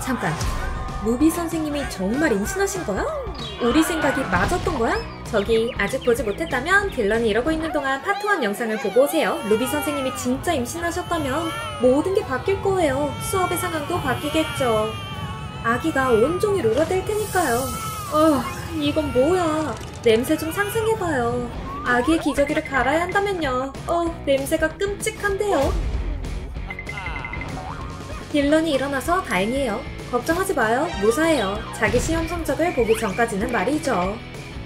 잠깐, 루비 선생님이 정말 임신하신 거야? 우리 생각이 맞았던 거야? 저기 아직 보지 못했다면 딜런이 이러고 있는 동안 파트 1 영상을 보고 오세요. 루비 선생님이 진짜 임신하셨다면 모든 게 바뀔 거예요. 수업의 상황도 바뀌겠죠. 아기가 온종일 울어댈 테니까요. 이건 뭐야. 냄새 좀 상상해봐요. 아기의 기저귀를 갈아야 한다면요. 냄새가 끔찍한데요. 딜런이 일어나서 다행이에요. 걱정하지 마요. 무사해요. 자기 시험 성적을 보기 전까지는 말이죠.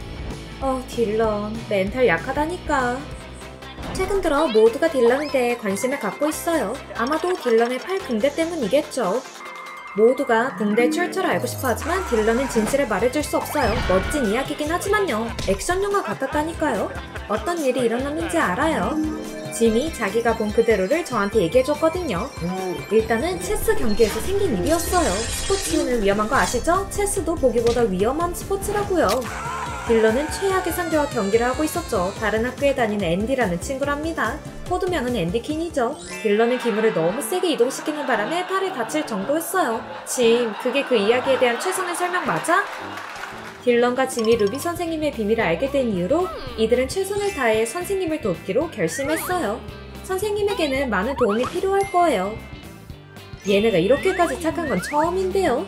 딜런, 멘탈 약하다니까. 최근 들어 모두가 딜런에 대해 관심을 갖고 있어요. 아마도 딜런의 팔 붕대 때문이겠죠. 모두가 붕대 출처를 알고 싶어 하지만 딜런은 진실을 말해줄 수 없어요. 멋진 이야기긴 하지만요. 액션 영화 같았다니까요. 어떤 일이 일어났는지 알아요. 짐이 자기가 본 그대로를 저한테 얘기해줬거든요. 일단은 체스 경기에서 생긴 일이었어요. 스포츠는 위험한 거 아시죠? 체스도 보기보다 위험한 스포츠라고요. 딜런은 최악의 상대와 경기를 하고 있었죠. 다른 학교에 다니는 앤디라는 친구랍니다. 코드명은 앤디킨이죠. 딜런은 기물을 너무 세게 이동시키는 바람에 팔이 다칠 정도였어요. 짐, 그게 그 이야기에 대한 최선의 설명 맞아? 딜런과 짐이 루비 선생님의 비밀을 알게 된 이후로 이들은 최선을 다해 선생님을 돕기로 결심했어요. 선생님에게는 많은 도움이 필요할 거예요. 얘네가 이렇게까지 착한 건 처음인데요.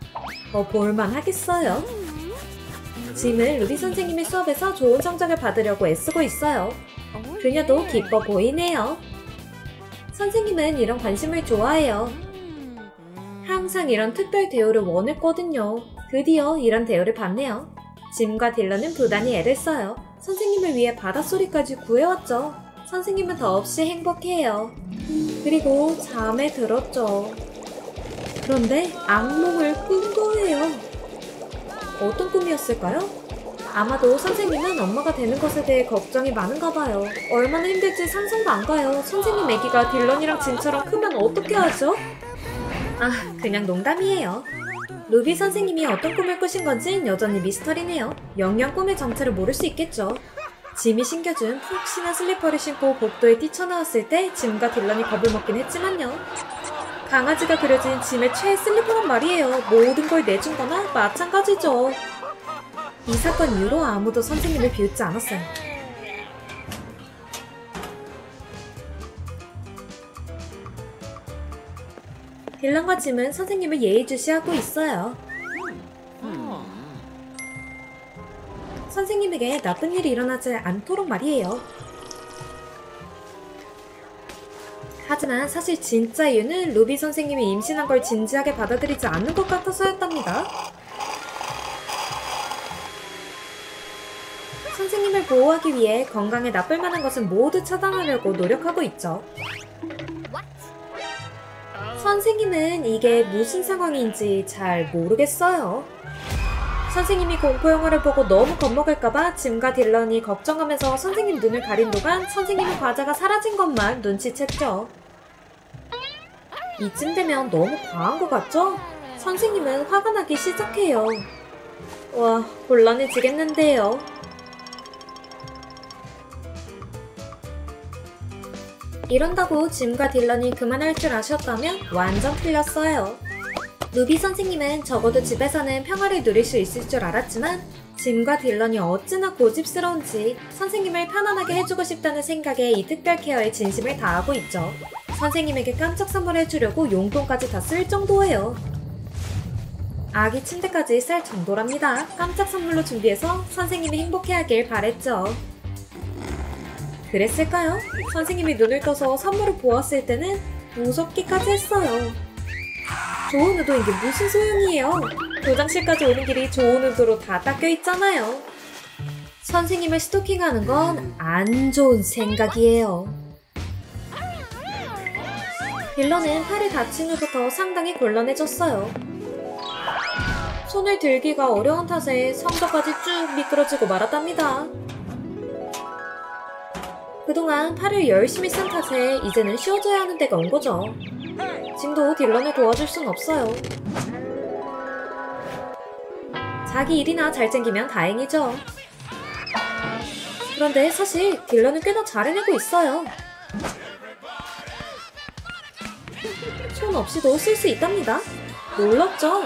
볼만 하겠어요. 짐은 루비 선생님의 수업에서 좋은 성적을 받으려고 애쓰고 있어요. 그녀도 기뻐 보이네요. 선생님은 이런 관심을 좋아해요. 항상 이런 특별 대우를 원했거든요. 드디어 이런 대우를 받네요. 짐과 딜런은 부단히 애를 써요. 선생님을 위해 바닷소리까지 구해왔죠. 선생님은 더없이 행복해요. 그리고 잠에 들었죠. 그런데 악몽을 꾼 거예요. 어떤 꿈이었을까요? 아마도 선생님은 엄마가 되는 것에 대해 걱정이 많은가 봐요. 얼마나 힘들지 상상도 안 가요. 선생님 아기가 딜런이랑 짐처럼 크면 어떻게 하죠? 그냥 농담이에요. 루비 선생님이 어떤 꿈을 꾸신 건진 여전히 미스터리네요. 영영 꿈의 정체를 모를 수 있겠죠. 짐이 신겨준 푹신한 슬리퍼를 신고 복도에 뛰쳐나왔을 때 짐과 딜런이 겁을 먹긴 했지만요. 강아지가 그려진 짐의 최애 슬리퍼란 말이에요. 모든 걸 내준 거나 마찬가지죠. 이 사건 이후로 아무도 선생님을 비웃지 않았어요. 딜런과 짐은 선생님을 예의주시하고 있어요. 선생님에게 나쁜 일이 일어나지 않도록 말이에요. 하지만 사실 진짜 이유는 루비 선생님이 임신한 걸 진지하게 받아들이지 않는 것 같아서였답니다. 선생님을 보호하기 위해 건강에 나쁠 만한 것은 모두 차단하려고 노력하고 있죠. 선생님은 이게 무슨 상황인지 잘 모르겠어요. 선생님이 공포영화를 보고 너무 겁먹을까봐 짐과 딜런이 걱정하면서 선생님 눈을 가린 동안 선생님의 과자가 사라진 것만 눈치챘죠. 이쯤 되면 너무 과한 것 같죠? 선생님은 화가 나기 시작해요. 와, 곤란해지겠는데요. 이런다고 짐과 딜런이 그만할 줄 아셨다면 완전 틀렸어요. 루비 선생님은 적어도 집에서는 평화를 누릴 수 있을 줄 알았지만 짐과 딜런이 어찌나 고집스러운지 선생님을 편안하게 해주고 싶다는 생각에 이 특별 케어에 진심을 다하고 있죠. 선생님에게 깜짝 선물해주려고 용돈까지 다 쓸 정도예요. 아기 침대까지 쌀 정도랍니다. 깜짝 선물로 준비해서 선생님이 행복해하길 바랬죠. 그랬을까요? 선생님이 눈을 떠서 선물을 보았을 때는 무섭기까지 했어요. 좋은 의도인 게 무슨 소용이에요? 도장실까지 오는 길이 좋은 의도로 다 닦여있잖아요. 선생님을 스토킹하는 건 안 좋은 생각이에요. 딜런은 팔이 다친 후부터 상당히 곤란해졌어요. 손을 들기가 어려운 탓에 성적까지 쭉 미끄러지고 말았답니다. 그동안 팔을 열심히 쓴 탓에 이제는 쉬어줘야 하는 때가 온 거죠. 짐도 딜런을 도와줄 순 없어요. 자기 일이나 잘 챙기면 다행이죠. 그런데 사실 딜런은 꽤나 잘 해내고 있어요. 손 없이도 쓸 수 있답니다. 놀랐죠?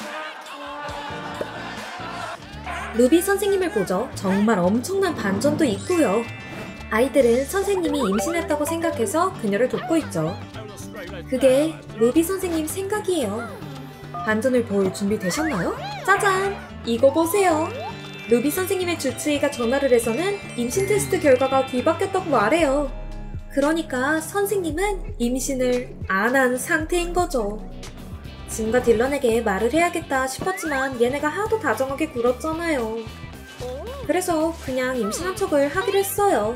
루비 선생님을 보죠. 정말 엄청난 반전도 있고요. 아이들은 선생님이 임신했다고 생각해서 그녀를 돕고 있죠. 그게 루비 선생님 생각이에요. 반전을 볼 준비 되셨나요? 짜잔! 이거 보세요. 루비 선생님의 주치의가 전화를 해서는 임신 테스트 결과가 뒤바뀌었다고 말해요. 그러니까 선생님은 임신을 안 한 상태인 거죠. 짐과 딜런에게 말을 해야겠다 싶었지만 얘네가 하도 다정하게 굴었잖아요. 그래서 그냥 임신한 척을 하기로 했어요.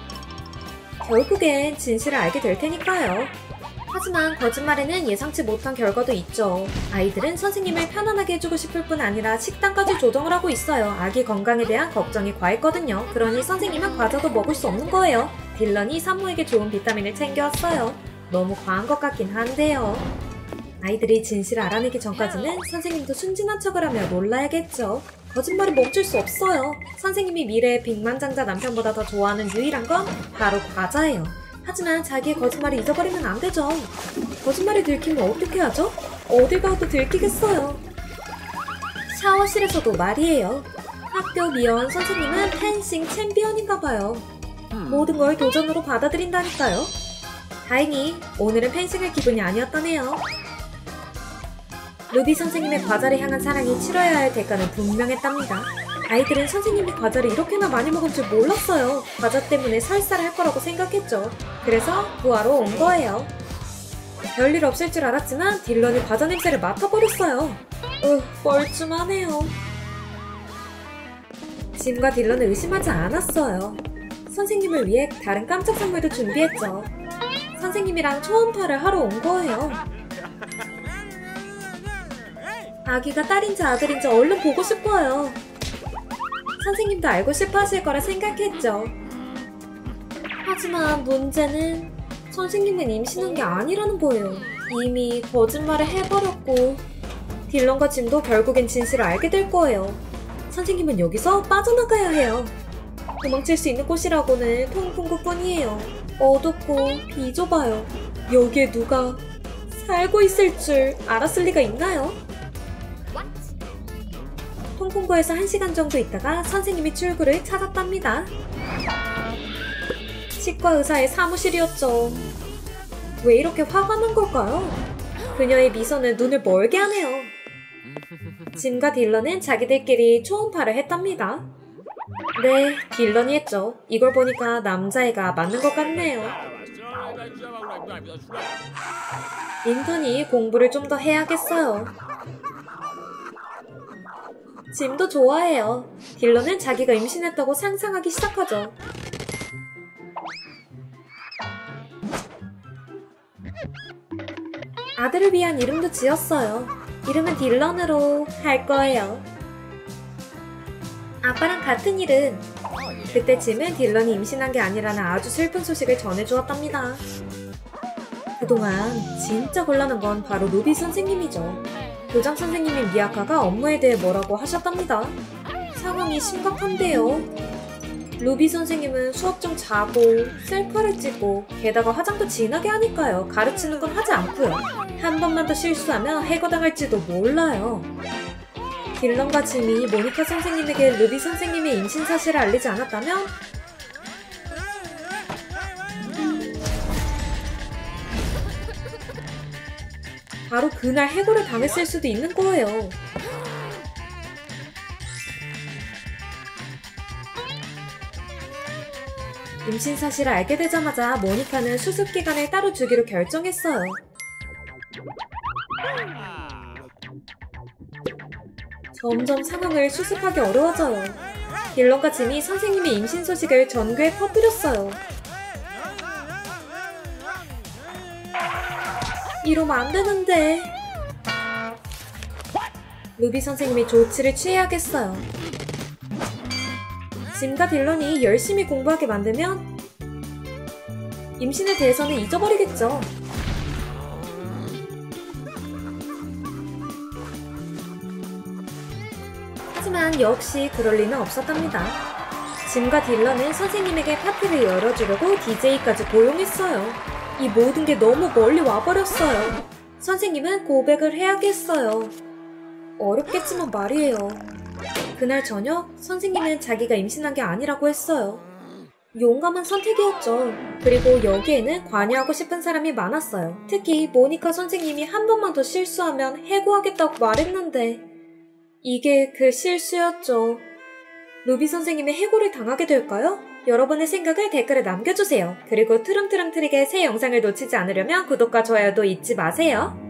결국엔 진실을 알게 될 테니까요. 하지만 거짓말에는 예상치 못한 결과도 있죠. 아이들은 선생님을 편안하게 해주고 싶을 뿐 아니라 식단까지 조정을 하고 있어요. 아기 건강에 대한 걱정이 과했거든요. 그러니 선생님은 과자도 먹을 수 없는 거예요. 딜런이 산모에게 좋은 비타민을 챙겨왔어요. 너무 과한 것 같긴 한데요. 아이들이 진실을 알아내기 전까지는 선생님도 순진한 척을 하며 놀라야겠죠. 거짓말이 멈출 수 없어요. 선생님이 미래의 빅만장자 남편보다 더 좋아하는 유일한 건 바로 과자예요. 하지만 자기의 거짓말을 잊어버리면 안 되죠. 거짓말이 들키면 어떻게 하죠? 어딜 가도 들키겠어요. 샤워실에서도 말이에요. 학교 미연 선생님은 펜싱 챔피언인가봐요. 모든 걸 도전으로 받아들인다니까요. 다행히 오늘은 펜싱할 기분이 아니었다네요. 루비 선생님의 과자를 향한 사랑이 치러야 할 대가는 분명했답니다. 아이들은 선생님이 과자를 이렇게나 많이 먹을 줄 몰랐어요. 과자 때문에 설사를 할 거라고 생각했죠. 그래서 구하러 온 거예요. 별일 없을 줄 알았지만 딜런이 과자 냄새를 맡아버렸어요. 뻘쭘하네요. 짐과 딜런은 의심하지 않았어요. 선생님을 위해 다른 깜짝 선물도 준비했죠. 선생님이랑 초음파를 하러 온 거예요. 아기가 딸인지 아들인지 얼른 보고 싶어요. 선생님도 알고 싶어 하실 거라 생각했죠. 하지만 문제는 선생님은 임신한 게 아니라는 거예요. 이미 거짓말을 해버렸고 딜런과 짐도 결국엔 진실을 알게 될 거예요. 선생님은 여기서 빠져나가야 해요. 도망칠 수 있는 곳이라고는 통풍구뿐이에요. 어둡고 비좁아요. 여기에 누가 살고 있을 줄 알았을 리가 있나요? 통풍구에서 1시간 정도 있다가 선생님이 출구를 찾았답니다. 치과 의사의 사무실이었죠. 왜 이렇게 화가 난 걸까요? 그녀의 미소는 눈을 멀게 하네요. 짐과 딜런은 자기들끼리 초음파를 했답니다. 네, 딜런이 했죠. 이걸 보니까 남자애가 맞는 것 같네요. 인턴이 공부를 좀 더 해야겠어요. 짐도 좋아해요. 딜런은 자기가 임신했다고 상상하기 시작하죠. 아들을 위한 이름도 지었어요. 이름은 딜런으로 할 거예요. 아빠랑 같은 이름. 그때 짐은 딜런이 임신한 게 아니라는 아주 슬픈 소식을 전해주었답니다. 그동안 진짜 곤란한 건 바로 루비 선생님이죠. 교장 선생님인 미야카가 업무에 대해 뭐라고 하셨답니다. 상황이 심각한데요. 루비 선생님은 수업 중 자고 셀카를 찍고 게다가 화장도 진하게 하니까요. 가르치는 건 하지 않고요. 한 번만 더 실수하면 해고당할지도 몰라요. 딜런과 짐이 모니카 선생님에게 루비 선생님의 임신 사실을 알리지 않았다면 바로 그날 해고를 당했을 수도 있는 거예요. 임신 사실을 알게 되자마자 모니카는 수습기간을 따로 주기로 결정했어요. 점점 상황을 수습하기 어려워져요. 딜런과 짐이 선생님의 임신 소식을 전교에 퍼뜨렸어요. 이러면 안 되는데. 루비 선생님이 조치를 취해야겠어요. 짐과 딜런이 열심히 공부하게 만들면 임신에 대해서는 잊어버리겠죠. 하지만 역시 그럴 리는 없었답니다. 짐과 딜런은 선생님에게 파티를 열어주려고 DJ까지 고용했어요. 이 모든 게 너무 멀리 와버렸어요. 선생님은 고백을 해야겠어요. 어렵겠지만 말이에요. 그날 저녁 선생님은 자기가 임신한 게 아니라고 했어요. 용감한 선택이었죠. 그리고 여기에는 관여하고 싶은 사람이 많았어요. 특히 모니카 선생님이 한 번만 더 실수하면 해고하겠다고 말했는데 이게 그 실수였죠. 루비 선생님의 해고를 당하게 될까요? 여러분의 생각을 댓글에 남겨주세요. 그리고 트름트름 트릭의 새 영상을 놓치지 않으려면 구독과 좋아요도 잊지 마세요.